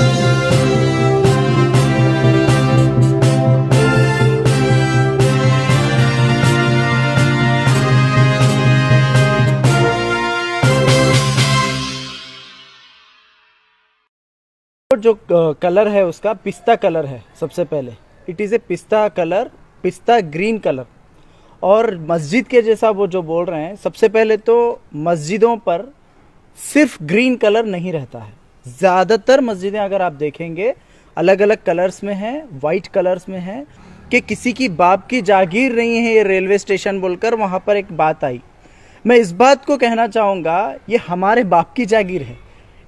जो कलर है उसका पिस्ता कलर है। सबसे पहले इट इज़ ए पिस्ता कलर, पिस्ता ग्रीन कलर। और मस्जिद के जैसा वो जो बोल रहे हैं, सबसे पहले तो मस्जिदों पर सिर्फ ग्रीन कलर नहीं रहता है। ज़्यादातर मस्जिदें अगर आप देखेंगे अलग अलग कलर्स में हैं, वाइट कलर्स में हैं। कि किसी की बाप की जागीर नहीं है ये रेलवे स्टेशन बोलकर वहाँ पर एक बात आई। मैं इस बात को कहना चाहूँगा, ये हमारे बाप की जागीर है।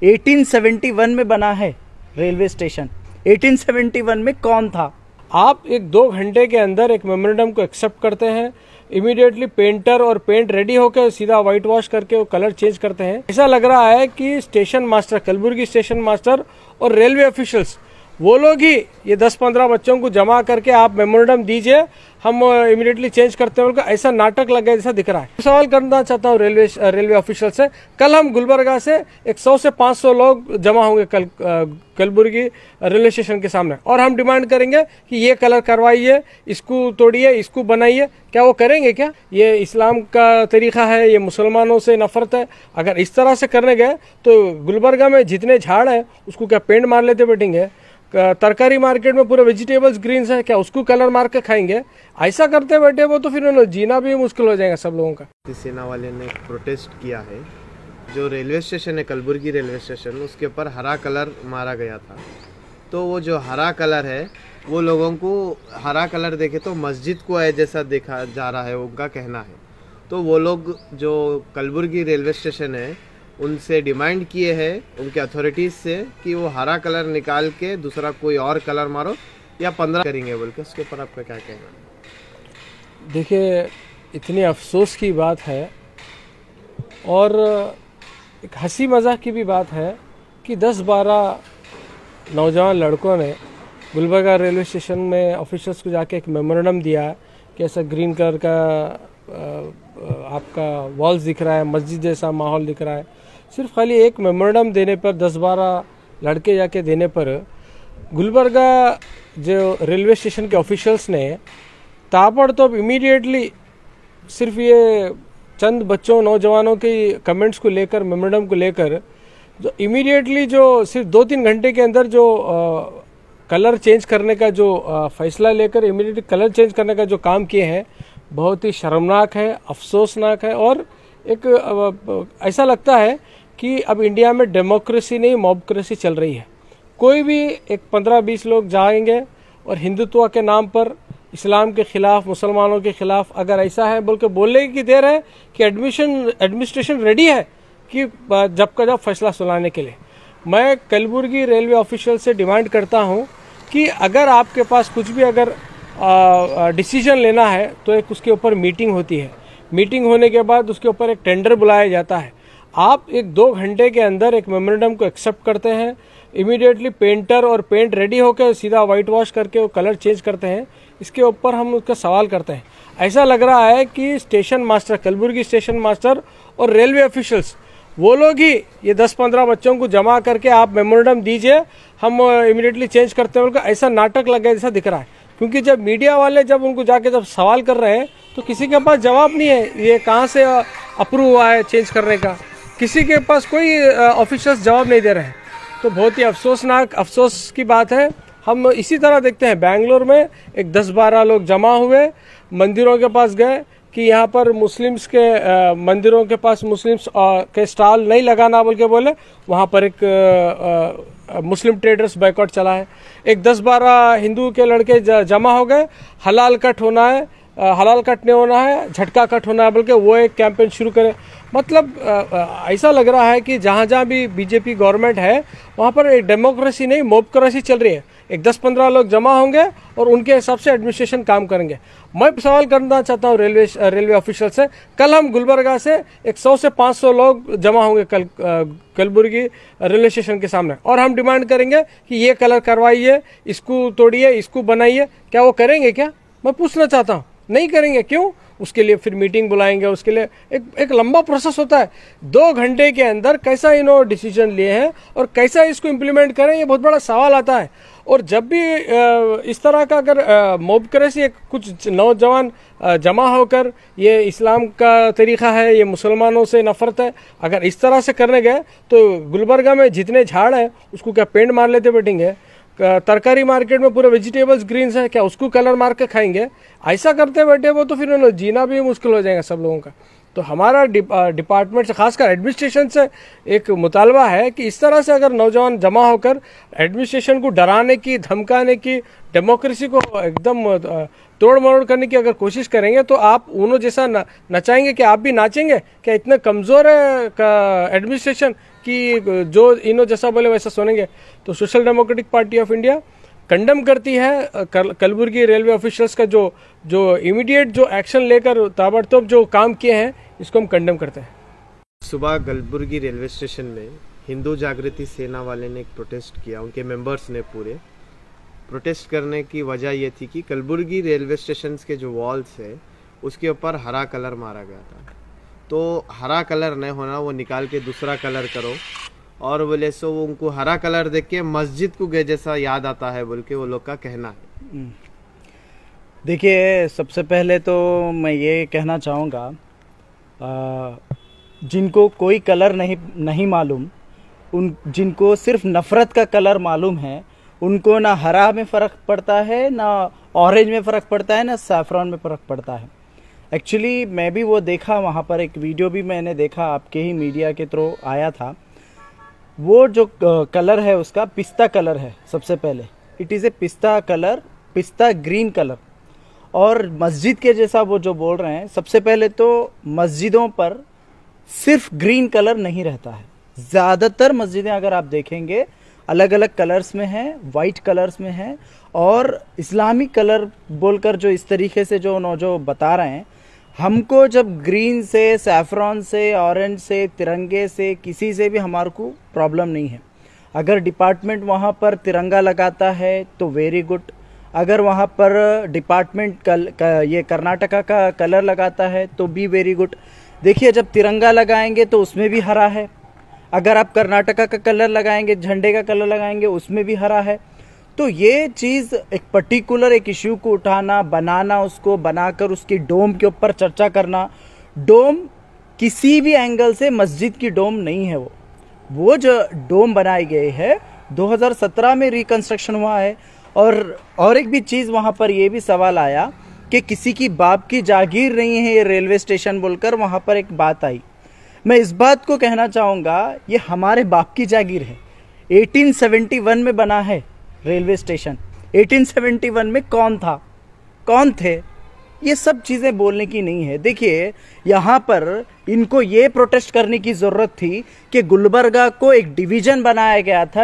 1871 में बना है रेलवे स्टेशन। 1871 में कौन था? आप 1-2 घंटे के अंदर एक मेमोरेंडम को एक्सेप्ट करते हैं, इमीडिएटली पेंटर और पेंट रेडी होकर सीधा व्हाइट वॉश करके वो कलर चेंज करते हैं। ऐसा लग रहा है कि station master, Kalaburagi station master और रेलवे ऑफिशियल्स, वो लोग ही ये 10-15 बच्चों को जमा करके आप मेमोरेंडम दीजिए, हम इमीडिएटली चेंज करते हैं, उनका ऐसा नाटक लग गया जैसा दिख रहा है। सवाल करना चाहता हूँ रेलवे ऑफिशियल से, कल हम गुलबर्गा से 100 से 500 लोग जमा होंगे कलबुर्गी रेलवे स्टेशन के सामने, और हम डिमांड करेंगे कि ये कलर करवाइए, इसको तोड़िए, इसको बनाइए। क्या वो करेंगे? क्या ये इस्लाम का तरीका है? ये मुसलमानों से नफरत है? अगर इस तरह से करने गए तो गुलबर्गा में जितने झाड़ हैं उसको क्या पेंट मार लेते बैठेंगे? तरकारी मार्केट में पूरे वेजिटेबल्स ग्रीन्स है, क्या उसको कलर मार के खाएंगे? ऐसा करते बैठे वो तो फिर जीना भी मुश्किल हो जाएगा सब लोगों का। सेना वाले ने प्रोटेस्ट किया है। जो रेलवे स्टेशन है कलबुर्गी रेलवे स्टेशन, उसके ऊपर हरा कलर मारा गया था। तो वो जो हरा कलर है वो लोगों को हरा कलर देखे तो मस्जिद को है जैसा देखा जा रहा है, उनका कहना है। तो वो लोग जो कलबुर्गी रेलवे स्टेशन है उनसे डिमांड किए हैं, उनके अथॉरिटीज़ से, कि वो हरा कलर निकाल के दूसरा कोई और कलर मारो या 15 करेंगे बोल के। उसके ऊपर आपका क्या कहना है? देखिए, इतनी अफसोस की बात है और एक हंसी मजाक की भी बात है कि 10-12 नौजवान लड़कों ने गुलबर्गा रेलवे स्टेशन में ऑफिसर्स को जाके एक मेमोरेंडम दिया कि ऐसा ग्रीन कलर का आपका वॉल्स दिख रहा है, मस्जिद जैसा माहौल दिख रहा है। सिर्फ खाली एक मेमोरेंडम देने पर, 10-12 लड़के जाके देने पर, गुलबर्गा जो रेलवे स्टेशन के ऑफिशियल्स ने ताबड़तोड़ इमीडिएटली सिर्फ ये चंद बच्चों, नौजवानों के कमेंट्स को लेकर, मेमोरेंडम को लेकर, जो इमीडिएटली जो सिर्फ 2-3 घंटे के अंदर जो कलर चेंज करने का जो फैसला लेकर इमीडिएटली कलर चेंज करने का जो काम किए हैं, बहुत ही शर्मनाक है, अफसोसनाक है। और एक ऐसा लगता है कि अब इंडिया में डेमोक्रेसी नहीं, मॉबक्रेसी चल रही है। कोई भी एक 15-20 लोग जाएंगे और हिंदुत्व के नाम पर इस्लाम के खिलाफ, मुसलमानों के खिलाफ, अगर ऐसा है बोल के बोलने की देर है कि एडमिनिस्ट्रेशन रेडी है कि जब का जब फैसला सुनाने के लिए। मैं कलबुर्गी रेलवे ऑफिशियल से डिमांड करता हूं कि अगर आपके पास कुछ भी अगर डिसीजन लेना है तो एक उसके ऊपर मीटिंग होती है। मीटिंग होने के बाद उसके ऊपर एक टेंडर बुलाया जाता है। आप 1-2 घंटे के अंदर एक मेमोरेंडम को एक्सेप्ट करते हैं, इमीडिएटली पेंटर और पेंट रेडी होकर सीधा व्हाइट वॉश करके वो कलर चेंज करते हैं। इसके ऊपर हम उसका सवाल करते हैं। ऐसा लग रहा है कि station master, Kalaburagi station master और रेलवे ऑफिशियल्स, वो लोग ही ये 10-15 बच्चों को जमा करके आप मेमोरेंडम दीजिए, हम इमीडिएटली चेंज करते हैं, उनका ऐसा नाटक लग गया जैसा दिख रहा है। क्योंकि जब मीडिया वाले जब उनको जाके जब सवाल कर रहे हैं तो किसी के पास जवाब नहीं है, ये कहाँ से अप्रूव हुआ है चेंज करने का, किसी के पास कोई ऑफिशियल्स जवाब नहीं दे रहे हैं। तो बहुत ही अफसोस की बात है। हम इसी तरह देखते हैं, बेंगलोर में एक 10-12 लोग जमा हुए, मंदिरों के पास गए कि यहाँ पर मुस्लिम्स के मंदिरों के पास मुस्लिम्स के स्टॉल नहीं लगाना बोल के बोले। वहाँ पर एक मुस्लिम ट्रेडर्स बाइकआउट चला है। एक 10-12 हिंदू के लड़के जमा हो गए, हलाल कट होना है, हलाल कट नहीं होना है, झटका कट होना है बोल के वो एक कैंपेन शुरू करे। मतलब ऐसा लग रहा है कि जहाँ जहाँ भी बीजेपी गवर्नमेंट है वहाँ पर एक डेमोक्रेसी नहीं, मोबक्रेसी चल रही है। एक 10-15 लोग जमा होंगे और उनके हिसाब से एडमिनिस्ट्रेशन काम करेंगे। मैं सवाल करना चाहता हूँ रेलवे ऑफिशियल से, कल हम गुलबर्गा से 100 से 500 लोग जमा होंगे कलबुर्गी रेलवे स्टेशन के सामने, और हम डिमांड करेंगे कि ये कलर करवाइए, इसको तोड़िए, इसको बनाइए। क्या वो करेंगे? क्या मैं पूछना चाहता हूँ। नहीं करेंगे। क्यों? उसके लिए फिर मीटिंग बुलाएंगे, उसके लिए एक लंबा प्रोसेस होता है। 2 घंटे के अंदर कैसा इन्होंने डिसीजन लिए हैं और कैसा इसको इम्प्लीमेंट करें, ये बहुत बड़ा सवाल आता है। और जब भी इस तरह का अगर मोबक्रेसी कुछ नौजवान जमा होकर ये इस्लाम का तरीक़ा है, ये मुसलमानों से नफ़रत है, अगर इस तरह से करने गए तो गुलबर्गा में जितने झाड़ हैं उसको क्या पेंट मार लेते बैठेंगे, तरकारी मार्केट में पूरे वेजिटेबल्स ग्रीन्स है क्या उसको कलर मार के खाएंगे, ऐसा करते बैठे वो तो फिर उन्हें जीना भी मुश्किल हो जाएगा सब लोगों का। तो हमारा डिपार्टमेंट से, खासकर एडमिनिस्ट्रेशन से एक मुतालबा है कि इस तरह से अगर नौजवान जमा होकर एडमिनिस्ट्रेशन को डराने की, धमकाने की, डेमोक्रेसी को एकदम तोड़ मरोड़ करने की अगर कोशिश करेंगे तो आप उन्होंने जैसा नचाएंगे कि आप भी नाचेंगे क्या? इतने कमज़ोर है का एडमिनिस्ट्रेशन कि जो इन्हों जैसा बोले वैसा सुनेंगे। तो Social Democratic Party of India condemn करती है कलबुर्गी रेलवे ऑफिशियल्स का जो इमीडिएट जो एक्शन लेकर ताबड़तोड़ जो काम किए हैं, इसको हम कंडम करते हैं। सुबह कलबुर्गी रेलवे स्टेशन में हिंदू जागृति सेना वाले ने एक प्रोटेस्ट किया, उनके मेंबर्स ने पूरे प्रोटेस्ट करने की वजह ये थी कि कलबुर्गी रेलवे स्टेशन के जो वॉल्स है उसके ऊपर हरा कलर मारा गया था। तो हरा कलर नहीं होना, वो निकाल के दूसरा कलर करो, और बोले सो उनको हरा कलर देख के मस्जिद को गए जैसा याद आता है बोल के वो लोग का कहना है। देखिए, सबसे पहले तो मैं ये कहना चाहूँगा, जिनको कोई कलर नहीं मालूम, उन जिनको सिर्फ नफ़रत का कलर मालूम है, उनको ना हरा में फ़र्क पड़ता है, ना ऑरेंज में फ़र्क पड़ता है, ना सैफ़रॉन में फ़र्क पड़ता है। एक्चुअली मैं भी वो देखा, वहाँ पर एक वीडियो भी मैंने देखा, आपके ही मीडिया के थ्रू आया था। वो जो कलर है उसका पिस्ता कलर है। सबसे पहले इट इज़ ए पिस्ता कलर, पिस्ता ग्रीन कलर। और मस्जिद के जैसा वो जो बोल रहे हैं, सबसे पहले तो मस्जिदों पर सिर्फ ग्रीन कलर नहीं रहता है। ज़्यादातर मस्जिदें अगर आप देखेंगे अलग अलग कलर्स में हैं, वाइट कलर्स में हैं, और इस्लामिक कलर बोलकर जो इस तरीके से जो बता रहे हैं, हमको जब ग्रीन से, सैफरॉन से, ऑरेंज से, तिरंगे से, किसी से भी हमारे को प्रॉब्लम नहीं है। अगर डिपार्टमेंट वहाँ पर तिरंगा लगाता है तो वेरी गुड। अगर वहाँ पर डिपार्टमेंट ये कर्नाटका का कलर लगाता है तो भी वेरी गुड। देखिए, जब तिरंगा लगाएंगे तो उसमें भी हरा है, अगर आप कर्नाटका का कलर लगाएंगे, झंडे का कलर लगाएंगे, उसमें भी हरा है। तो ये चीज़ एक पर्टिकुलर एक इश्यू को उठाना, बनाना, उसको बनाकर उसकी डोम के ऊपर चर्चा करना। डोम किसी भी एंगल से मस्जिद की डोम नहीं है। वो जो डोम बनाई गई है 2017 में रिकंस्ट्रक्शन हुआ है। और एक भी चीज़ वहाँ पर ये भी सवाल आया कि किसी की बाप की जागीर नहीं है ये रेलवे स्टेशन बोलकर वहाँ पर एक बात आई। मैं इस बात को कहना चाहूँगा, ये हमारे बाप की जागीर है। 1871 में बना है रेलवे स्टेशन। 1871 में कौन थे? ये सब चीज़ें बोलने की नहीं है। देखिए, यहाँ पर इनको ये प्रोटेस्ट करने की ज़रूरत थी कि गुलबर्गा को एक डिवीज़न बनाया गया था,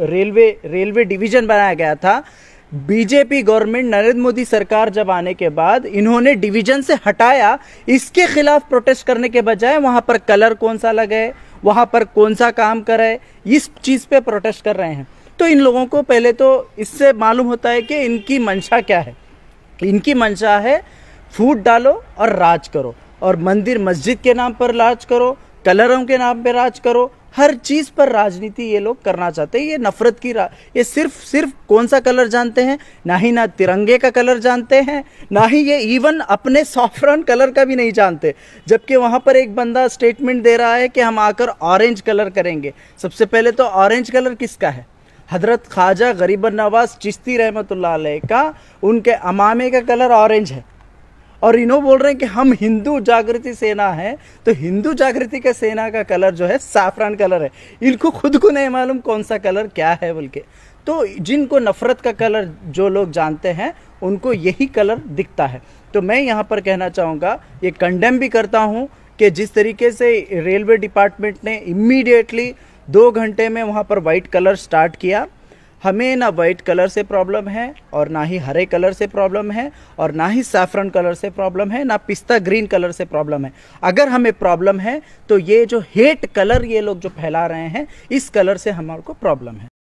रेलवे डिवीज़न बनाया गया था। बीजेपी गवर्नमेंट, नरेंद्र मोदी सरकार जब आने के बाद इन्होंने डिवीज़न से हटाया। इसके खिलाफ प्रोटेस्ट करने के बजाय वहाँ पर कलर कौन सा लगे, वहाँ पर कौन सा काम करे, इस चीज़ पे प्रोटेस्ट कर रहे हैं। तो इन लोगों को पहले तो इससे मालूम होता है कि इनकी मंशा क्या है। इनकी मंशा है फूट डालो और राज करो, और मंदिर मस्जिद के नाम पर राज करो, कलरों के नाम पर राज करो, हर चीज़ पर राजनीति ये लोग करना चाहते हैं। ये नफरत की ये सिर्फ कौन सा कलर जानते हैं? ना तिरंगे का कलर जानते हैं, ना ही ये इवन अपने सॉफ्रॉन कलर का भी नहीं जानते। जबकि वहाँ पर एक बंदा स्टेटमेंट दे रहा है कि हम आकर ऑरेंज कलर करेंगे। सबसे पहले तो ऑरेंज कलर किसका है? हजरत ख्वाजा गरीबन नवाज चिश्ती रहमतुल्लाह अलैह का, उनके अमामे का कलर ऑरेंज है। और इन्हों बोल रहे हैं कि हम हिंदू जागृति सेना है, तो हिंदू जागृति का सेना का कलर जो है सैफरन कलर है। इनको खुद को नहीं मालूम कौन सा कलर क्या है बोल के। तो जिनको नफरत का कलर जो लोग जानते हैं उनको यही कलर दिखता है। तो मैं यहाँ पर कहना चाहूँगा, ये कंडेम भी करता हूँ कि जिस तरीके से रेलवे डिपार्टमेंट ने इमीडिएटली 2 घंटे में वहाँ पर वाइट कलर स्टार्ट किया। हमें ना वाइट कलर से प्रॉब्लम है, और ना ही हरे कलर से प्रॉब्लम है, और ना ही सैफरन कलर से प्रॉब्लम है, ना पिस्ता ग्रीन कलर से प्रॉब्लम है। अगर हमें प्रॉब्लम है तो ये जो हेट कलर ये लोग जो फैला रहे हैं, इस कलर से हमारे को प्रॉब्लम है।